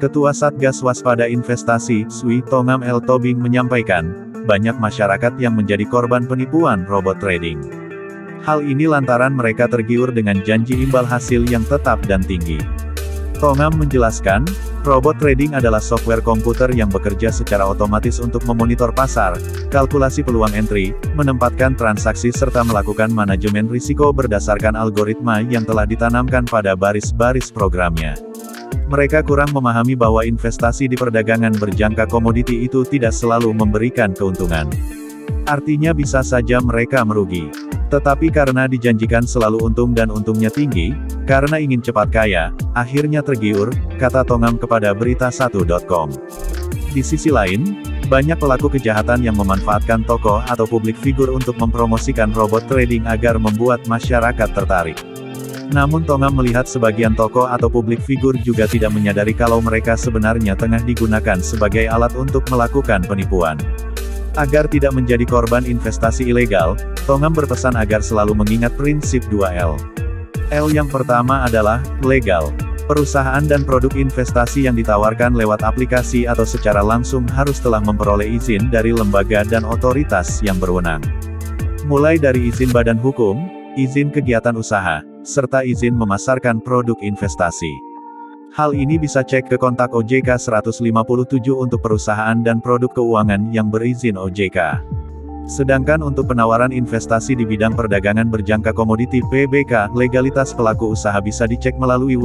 Ketua Satgas Waspada Investasi, Swi Tongam L. Tobing menyampaikan, banyak masyarakat yang menjadi korban penipuan robot trading. Hal ini lantaran mereka tergiur dengan janji imbal hasil yang tetap dan tinggi. Tongam menjelaskan, robot trading adalah software komputer yang bekerja secara otomatis untuk memonitor pasar, kalkulasi peluang entry, menempatkan transaksi serta melakukan manajemen risiko berdasarkan algoritma yang telah ditanamkan pada baris-baris programnya. Mereka kurang memahami bahwa investasi di perdagangan berjangka komoditi itu tidak selalu memberikan keuntungan. Artinya bisa saja mereka merugi. Tetapi karena dijanjikan selalu untung dan untungnya tinggi, karena ingin cepat kaya, akhirnya tergiur, kata Tongam kepada Berita1.com. Di sisi lain, banyak pelaku kejahatan yang memanfaatkan tokoh atau publik figur untuk mempromosikan robot trading agar membuat masyarakat tertarik. Namun Tongam melihat sebagian tokoh atau publik figur juga tidak menyadari kalau mereka sebenarnya tengah digunakan sebagai alat untuk melakukan penipuan. Agar tidak menjadi korban investasi ilegal, Tongam berpesan agar selalu mengingat prinsip 2L. L yang pertama adalah, legal. Perusahaan dan produk investasi yang ditawarkan lewat aplikasi atau secara langsung harus telah memperoleh izin dari lembaga dan otoritas yang berwenang. Mulai dari izin badan hukum, izin kegiatan usaha, serta izin memasarkan produk investasi. Hal ini bisa cek ke kontak OJK 157 untuk perusahaan dan produk keuangan yang berizin OJK. Sedangkan untuk penawaran investasi di bidang perdagangan berjangka komoditi PBK, legalitas pelaku usaha bisa dicek melalui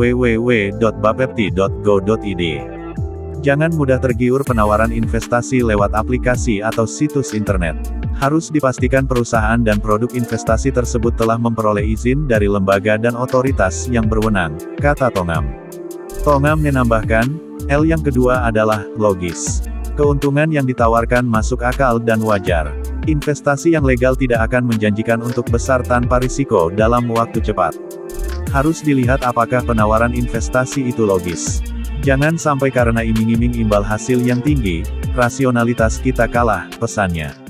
www.bapepti.go.id. Jangan mudah tergiur penawaran investasi lewat aplikasi atau situs internet. Harus dipastikan perusahaan dan produk investasi tersebut telah memperoleh izin dari lembaga dan otoritas yang berwenang, kata Tongam. Tongam menambahkan, L yang kedua adalah, logis. Keuntungan yang ditawarkan masuk akal dan wajar. Investasi yang legal tidak akan menjanjikan untuk besar tanpa risiko dalam waktu cepat. Harus dilihat apakah penawaran investasi itu logis. Jangan sampai karena iming-iming imbal hasil yang tinggi, rasionalitas kita kalah, pesannya.